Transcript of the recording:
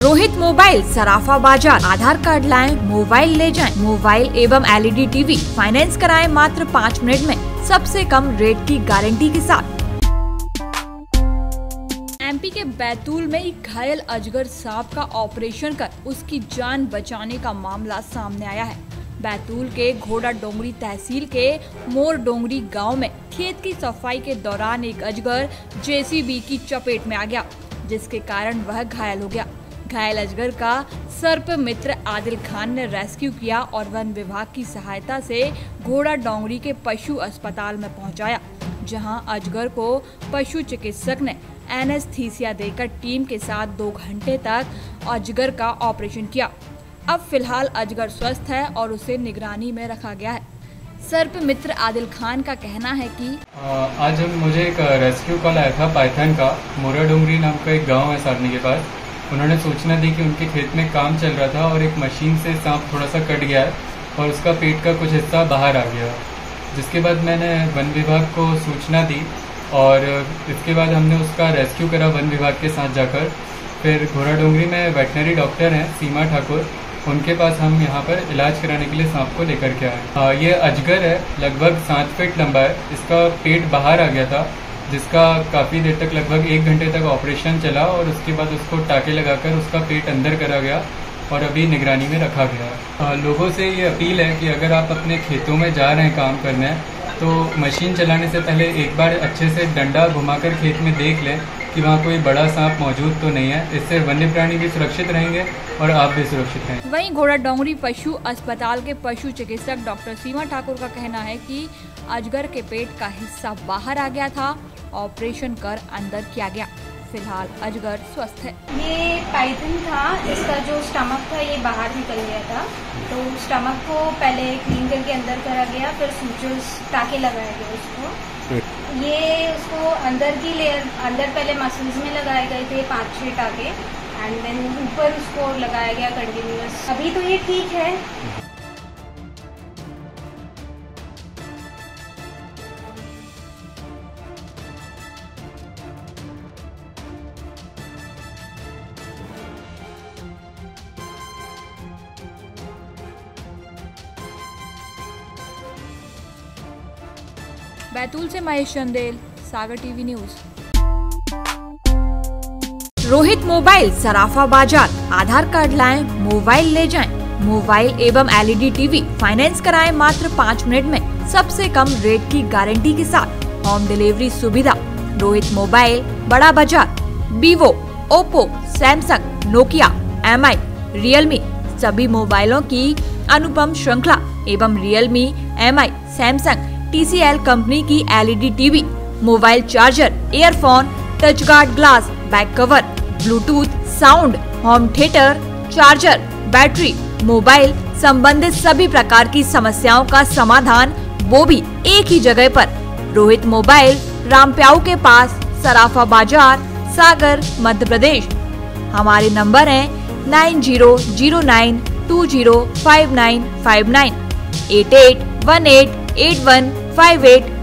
Rohit mobile सराफा बाजार। Aadhaar card लाएं, मोबाइल ले जाएं। मोबाइल एवं एलईडी टीवी फाइनेंस कराएं मात्र 5 मिनट में सबसे कम रेट की गारंटी के साथ। एमपी के बैतूल में एक घायल अजगर सांप का ऑपरेशन कर उसकी जान बचाने का मामला सामने आया है। बैतूल के घोड़ा डोंगरी तहसील के मोर डोंगरी गांव में खेत की सफाई के दौरान एक अजगर जेसीबी की चपेट में आ गया, जिसके कारण वह घायल हो गया। घायल अजगर का सर्प मित्र आदिल खान ने रेस्क्यू किया और वन विभाग की सहायता से घोड़ा डोंगरी के पशु अस्पताल में पहुंचाया, जहां अजगर को पशु चिकित्सक ने एनेस्थीसिया देकर टीम के साथ 2 घंटे तक अजगर का ऑपरेशन किया। अब फिलहाल अजगर स्वस्थ है और उसे निगरानी में रखा गया है। सर्प मित्र आदिल खान का कहना है कि आज मुझे एक रेस्क्यू कॉल आया था पाइथन का। मोरा डोंगरी नाम का एक गांव है सारनी के पास। उन्होंने सूचना दी कि उनके खेत में काम चल रहा था और एक मशीन से सांप थोड़ा सा कट गया है और उसका पेट का कुछ हिस्सा बाहर आ गया, जिसके बाद मैंने वन विभाग को सूचना दी और इसके बाद हमने उसका रेस्क्यू करा वन विभाग के साथ जाकर। फिर घोड़ा डोंगरी में वेटनरी डॉक्टर हैं सीमा ठाकुर, उनके पास हम यहाँ पर इलाज कराने के लिए सांप को लेकर के आए। ये अजगर है, लगभग 7 फीट लंबा है। इसका पेट बाहर आ गया था, जिसका काफ़ी देर तक लगभग 1 घंटे तक ऑपरेशन चला और उसके बाद उसको टाके लगाकर उसका पेट अंदर करा गया और अभी निगरानी में रखा गया। लोगों से ये अपील है कि अगर आप अपने खेतों में जा रहे हैं काम करने, तो मशीन चलाने से पहले एक बार अच्छे से डंडा घुमाकर खेत में देख लें कि वहाँ कोई बड़ा सांप मौजूद तो नहीं है। इससे वन्य प्राणी भी सुरक्षित रहेंगे और आप भी सुरक्षित रहेंगे। वहीं घोड़ा डोंगरी पशु अस्पताल के पशु चिकित्सक डॉक्टर सीमा ठाकुर का कहना है कि अजगर के पेट का हिस्सा बाहर आ गया था, ऑपरेशन कर अंदर किया गया। फिलहाल अजगर स्वस्थ है। ये पाइथन था, इसका जो स्टमक था ये बाहर निकल गया था, तो स्टमक को पहले क्लीन करके अंदर करा गया, फिर सूचर्स टाके लगाए गए उसको। ये उसको अंदर की लेयर, अंदर पहले मसल्स में लगाए गए थे 5-6 टाके एंड देन ऊपर उसको लगाया गया कंटिन्यूअस। अभी तो ये ठीक है। बैतूल से Mahesh Chandel, Sagar TV news. Rohit mobile सराफा बाजार। आधार कार्ड लाएं, मोबाइल ले जाएं। मोबाइल एवं एलईडी टीवी फाइनेंस कराएं मात्र 5 मिनट में सबसे कम रेट की गारंटी के साथ। होम डिलीवरी सुविधा। रोहित मोबाइल बड़ा बाजार। Vivo, Oppo, Samsung, Nokia, MI, Realme सभी मोबाइलों की अनुपम श्रृंखला एवं Realme, MI, Samsung, TCL company की LED TV, mobile charger, earphone, touch guard glass, back cover, Bluetooth, sound, home theatre, charger, battery, mobile संबंधित सभी प्रकार की समस्याओं का समाधान, वो भी एक ही जगह पर। रोहित मोबाइल, रामप्याऊ के पास, सराफा बाजार, सागर, मध्य प्रदेश। हमारे नंबर हैं 9009205959, 88188158